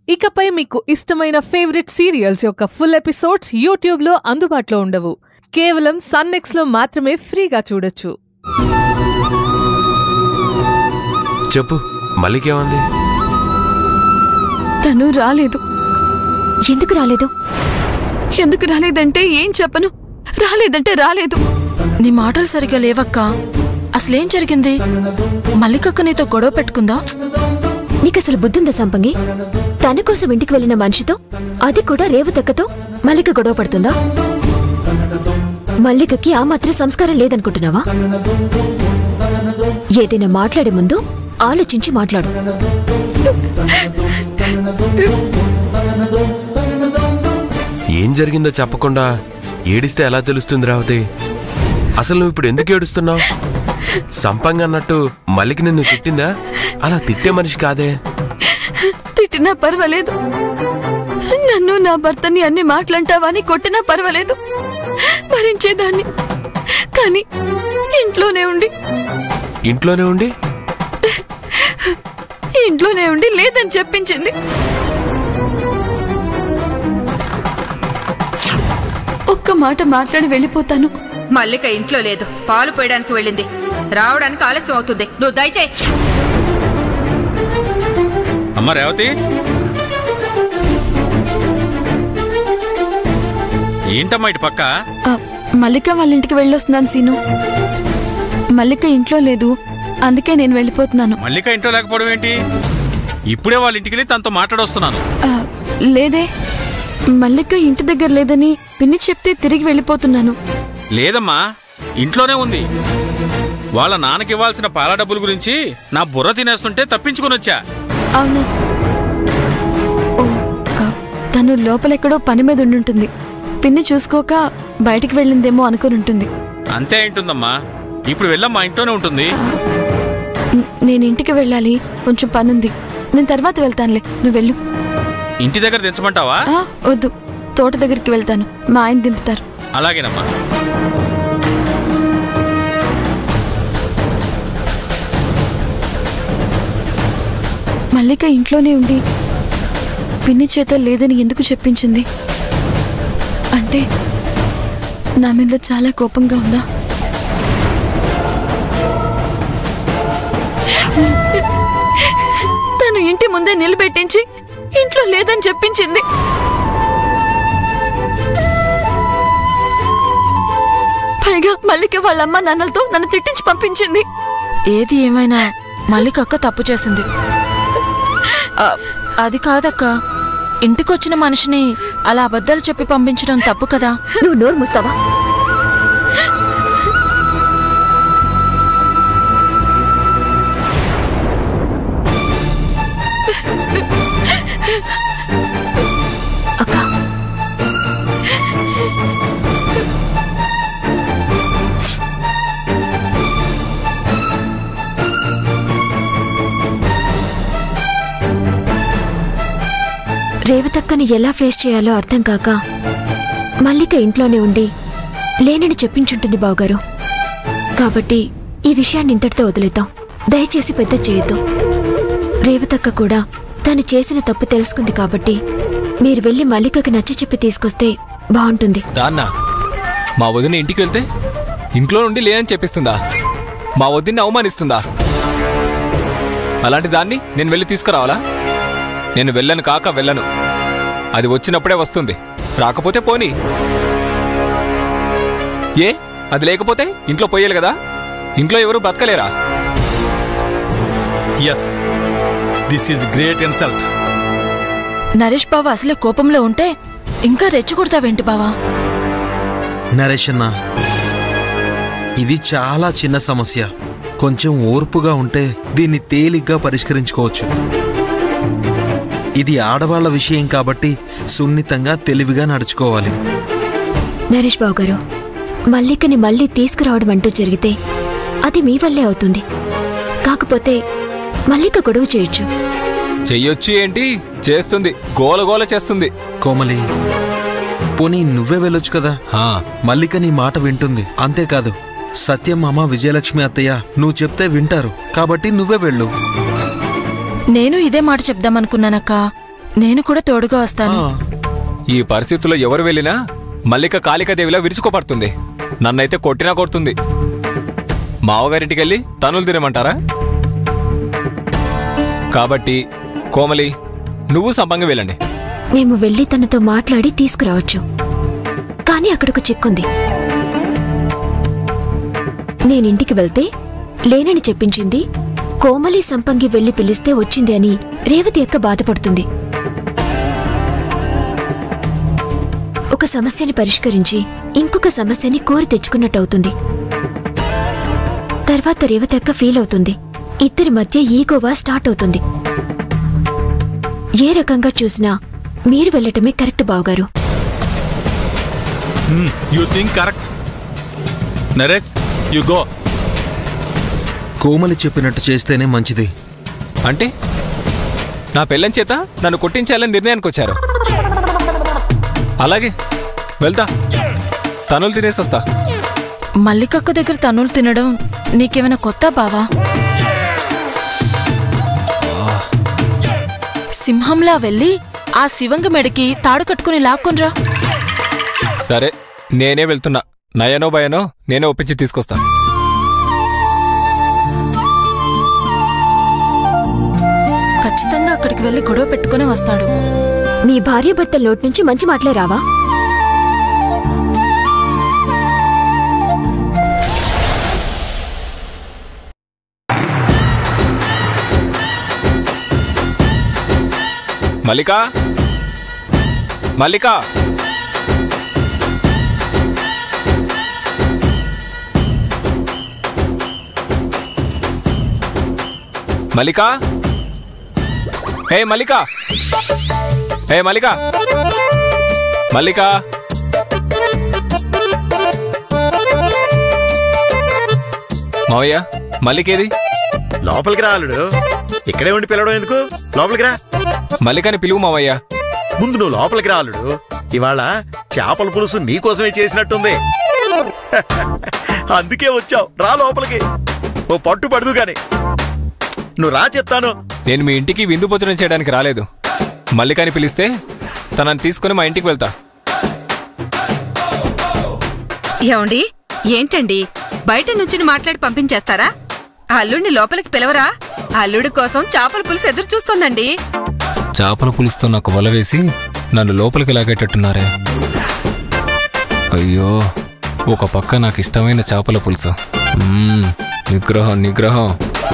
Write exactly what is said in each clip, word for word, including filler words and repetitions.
ఇకపై మీకు ఇష్టమైన ఫేవరెట్ సీరియల్స్ యొక్క ఫుల్ ఎపిసోడ్స్ యూట్యూబ్లో అందుబాటులో ఉండవు. కేవలం సన్నెక్స్లో మాత్రమే ఫ్రీగా చూడొచ్చు. చెప్పు, మల్లికేమంది? తను రాలేదు. ఎందుకు రాలేదు? ఎందుకు రాలేదంటే ఏం చెప్పను. రాలేదంటే రాలేదు. నీ మాటలు సరిగా లేవక్క. అసలేం జరిగింది? మల్లికక్క నీతో గొడవ పెట్టుకుందా? నీకసలు బుద్ధుందా సంపంగి? తన కోసం ఇంటికి వెళ్లిన మనిషితో, అది కూడా రేవతక్కతో మల్లిక గొడవ పడుతుందా? మల్లికకి ఆ మాత్రం సంస్కారం లేదనుకుంటున్నావా? ఏదైనా మాట్లాడే ముందు ఆలోచించి మాట్లాడు. ఏం జరిగిందో చెప్పకుండా ఏడిస్తే ఎలా తెలుస్తుంది రావతి? అసలు నువ్వు ఇప్పుడు ఎందుకు ఏడుస్తున్నావు? సంపంగా అన్నట్టు మల్లికి నిన్ను తిట్టిందా? అలా తిట్టే మనిషి కాదే. తిట్టినా పర్వాలేదు, నన్ను నా భర్తని అన్ని మాట్లాంటావని కొట్టినా పర్వాలేదు, భరించేదాన్ని. కానీ ఇంట్లోనే ఉండి ఇంట్లోనే ఉండి ఇంట్లోనే ఉండి లేదని చెప్పించింది. ఒక్క మాట మాట్లాడి వెళ్ళిపోతాను. మల్లిక ఇంట్లో లేదు, పాలు పోయడానికి వెళ్ళింది. రావడానికి ఆలస్యం అవుతుంది. నువ్వు దయచేయి. అమ్మ రేవతి, ఏంటమ్మా ఇటు పక్క? మల్లిక వాళ్ళ ఇంటికి వెళ్ళొస్తున్నాను సీను. మల్లిక ఇంట్లో లేదు, అందుకే నేను వెళ్ళిపోతున్నాను. మల్లిక ఇంట్లో లేకపోవడం ఏంటి? ఇప్పుడే వాళ్ళ ఇంటికి వెళ్ళి తనతో మాట్లాడొస్తున్నాను. లేదే, మల్లిక ఇంటి దగ్గర లేదని పిన్ని చెప్తే తిరిగి వెళ్ళిపోతున్నాను. లేదమ్మా, ఇంట్లోనే ఉంది. వాళ్ళ నాన్నకి ఇవ్వాల్సిన పాల డబ్బుల గురించి నా బుర్ర తినేస్తుంటే తప్పించుకుని వచ్చా. అవునా? ఓ, తను లోపలెక్కడో పని మీద ఉండుంటుంది. పిన్ని చూసుకోక బయటికి వెళ్ళిందేమో అనుకుని ఉంటుంది. అంతే ఏంటుందమ్మా. ఇప్పుడు వెళ్ళమ్మా, ఇంట్లోనే ఉంటుంది. నేను ఇంటికి వెళ్ళాలి, కొంచెం పనుంది. నేను తర్వాత వెళ్తానులే, నువ్వు వెళ్ళు. ఇంటి దగ్గర దించమంటావా? వద్దు, తోట దగ్గరికి వెళ్తాను, మా ఆయన దింపుతారు. అలాగేనమ్మా. మల్లిక ఇంట్లోనే ఉండి పిన్ని చేత లేదని ఎందుకు చెప్పించింది? అంటే నా మీద చాలా కోపంగా ఉందా? తను ఇంటి ముందే నిలబెట్టించి ఇంట్లో లేదని చెప్పించింది. పైగా మల్లిక వాళ్ళమ్మ నాన్నలతో నన్ను తిట్టించి పంపించింది. ఏది ఏమైనా మల్లికక్క తప్పు చేసింది. అది కాదక్క, ఇంటికొచ్చిన మనిషిని అలా అబద్ధాలు చెప్పి పంపించడం తప్పు కదా. నువ్వు నోరు మూస్తావా? అక్క, రేవతక్కని ఎలా ఫేస్ చేయాలో అర్థం కాక మల్లిక ఇంట్లోనే ఉండి లేనని చెప్పించుంటుంది బావగారు. కాబట్టి ఈ విషయాన్ని ఇంతటితో వదిలేద్దాం. దయచేసి పెద్ద చేయొద్దు. రేవతక్క కూడా తను చేసిన తప్పు తెలుసుకుంది కాబట్టి మీరు వెళ్ళి మల్లికకి నచ్చి చెప్పి తీసుకొస్తే బాగుంటుంది. దాన్నా, మా వదిన ఇంటికి వెళ్తే ఇంట్లో నుండి లేనని చెప్పిస్తుందా? మా వదిన్ని అవమానిస్తుందా? అలాంటి దాన్ని నేను వెళ్ళి తీసుకురావాలా? నేను వెళ్ళను కాక వెళ్ళను. అది వచ్చినప్పుడే వస్తుంది, రాకపోతే పోనీ. ఏ, అది లేకపోతే ఇంట్లో పోయాలి కదా. ఇంట్లో ఎవరు బతకలేరా? Yes, this is great insult. Naresh బావ అసలే కోపంలో ఉంటే ఇంకా రెచ్చగొడతావేంటి బావా? నరేష్ అన్నా, ఇది చాలా చిన్న సమస్య. కొంచెం ఓర్పుగా ఉంటే దీన్ని తేలిగ్గా పరిష్కరించుకోవచ్చు. ఇది ఆడవాళ్ల విషయం కాబట్టి సున్నితంగా తెలివిగా నడుచుకోవాలి. నరేష్ బాబు గారు, మల్లికని మళ్ళీ తీసుకురావడం అంటూ జరిగితే అది మీ వల్లే అవుతుంది. కాకపోతే మల్లిక గొడవ చేయొచ్చు. చెయ్యొచ్చు ఏంటి, చేస్తుంది. గోలగోల చేస్తుంది. కోమలి, పోనీ నువ్వే వెళ్ళొచ్చు కదా. మల్లిక నీ మాట వింటుంది. అంతేకాదు, సత్యమామ, విజయలక్ష్మి అత్తయ్య నువ్వు చెప్తే వింటారు. కాబట్టి నువ్వే వెళ్ళు. నేను ఇదే మాట చెప్దామనుకున్నానక్క. నేను కూడా తోడుగా వస్తాను. ఈ పరిస్థితుల్లో ఎవరు వెళ్ళినా మల్లిక కాళికాదేవిలా విరుచుకోపడుతుంది. నన్నైతే కొట్టినా కొడుతుంది. మావగారింటికి వెళ్ళి తనులు తినమంటారా? కాబట్టి కోమలి, నువ్వు సంపంగి వెళ్ళండి. మేము వెళ్ళి తనతో మాట్లాడి తీసుకురావచ్చు. కానీ అక్కడొక చిక్కుంది. నేనింటికి వెళ్తే లేనని చెప్పించింది, కోమలి సంపంగి వెళ్లి పిలిస్తే వచ్చింది అని రేవతి అక్క బాధపడుతుంది. ఒక సమస్యని పరిష్కరించి ఇంకొక సమస్యని కోరి తెచ్చుకున్నట్టవుతుంది. తర్వాత రేవతి అక్క ఫీల్ అవుతుంది. ఇద్దరి మధ్య ఈగోవా స్టార్ట్ అవుతుంది. ఏ రకంగా చూసినా మీరు వెళ్ళటమే కరెక్ట్ బావగారు. You think correct. Naresh, you go. Komali చెప్పినట్టు చేస్తేనే మంచిది. అంటే నా పెళ్ళం చేత నన్ను కొట్టించాలని నిర్ణయానికి వచ్చారు. అలాగే వెళ్తా, తనులు తినేసి వస్తా. మల్లికక్క దగ్గర తనులు తినడం నీకేమైనా కొత్త బావా? సింహంలా వెళ్ళి ఆ శివంగ మెడకి తాడు కట్టుకుని లాక్కొనిరా. సరే, నేనే వెళ్తున్నా. నయనో భయనో నేనే ఒప్పించి తీసుకొస్తా. ఖచ్చితంగా అక్కడికి వెళ్ళి గొడవ పెట్టుకుని వస్తాడు. మీ భార్య భర్తల నోటి నుంచి మంచి మాటలే రావా? మల్లికా, మల్లికా, మల్లికా, హే మల్లికా, హే మల్లికా, మల్లికా. మావయ్య, మల్లికేది? లోపలికి రా అల్లుడు. ఇక్కడే ఉండి పిలవడం ఎందుకు? లోపలికి రా. మల్లికాని పిలువు మావయ్య. ముందు నువ్వు లోపలికి రా అల్లుడు. ఇవాళ చేపల పులుసు నీకోసమే చేసినట్టుంది. అందుకే వచ్చావు. రా లోపలికి. ఓ పట్టు పడదు గాని నువ్వు రా చెప్తాను. నేను మీ ఇంటికి విందు భోజనం చేయడానికి రాలేదు. మల్లికాని పిలిస్తే తనని తీసుకుని మా ఇంటికి వెళ్తా. ఏమండి, ఏంటండి బయట నుంచి మాట్లాడి పంపించేస్తారా? అల్లుడిని లోపలికి పిలవరా? అల్లుడి కోసం చేపల పులుసు ఎదురు చూస్తోందండి. చేపల పులుసుతో నాకు వల వేసి నన్ను లోపలికి లాగేటట్టున్నారే. అయ్యో, ఒక పక్క నాకు ఇష్టమైన చేపల పులుసు. నిగ్రహం నిగ్రహం,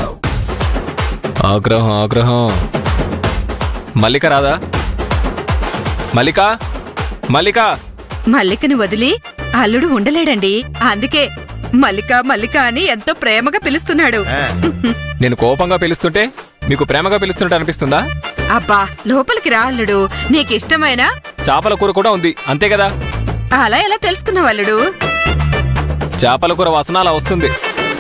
ఆగ్రహం ఆగ్రహం. మల్లిక రాదా? మల్లిక, మల్లిక. మల్లికని వదిలి అల్లుడు ఉండలేడండి. అందుకే మల్లిక మల్లిక అని ఎంతో ప్రేమగా పిలుస్తున్నాడు. నేను కోపంగా పిలుస్తుంటే మీకు ప్రేమగా పిలుస్తున్నట్టు అనిపిస్తుందా? అబ్బా, లోపలికి రా అల్లుడు. నీకిష్టమైన చేపల కూర కూడా ఉంది, అంతే కదా? అలా ఎలా తెలుసుకున్నావు అల్లుడు? చేపల కూర వాసన అలా వస్తుంది.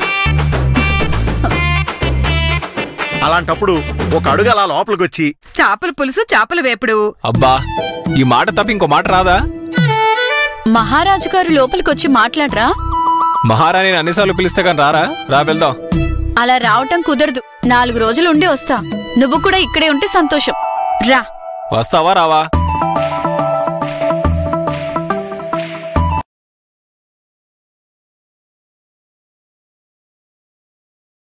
అలాంటప్పుడు ఒక అడుగు అలా లోపలికి వచ్చి చేపల పులుసు చేపల వేపుడు. అబ్బా, ఈ మాట తప్ప ఇంకో మాట రాదా? మహారాజు గారు లోపలికొచ్చి మాట్లాడరా? మహారాణిని అన్నిసార్లు పిలిస్తే కానీ రారా? రా వెళ్దాం. అలా రావటం కుదరదు. నాలుగు రోజులు ఉండి వస్తా. నువ్వు కూడా ఇక్కడే ఉంటే సంతోషం. రా. వస్తావా రావా?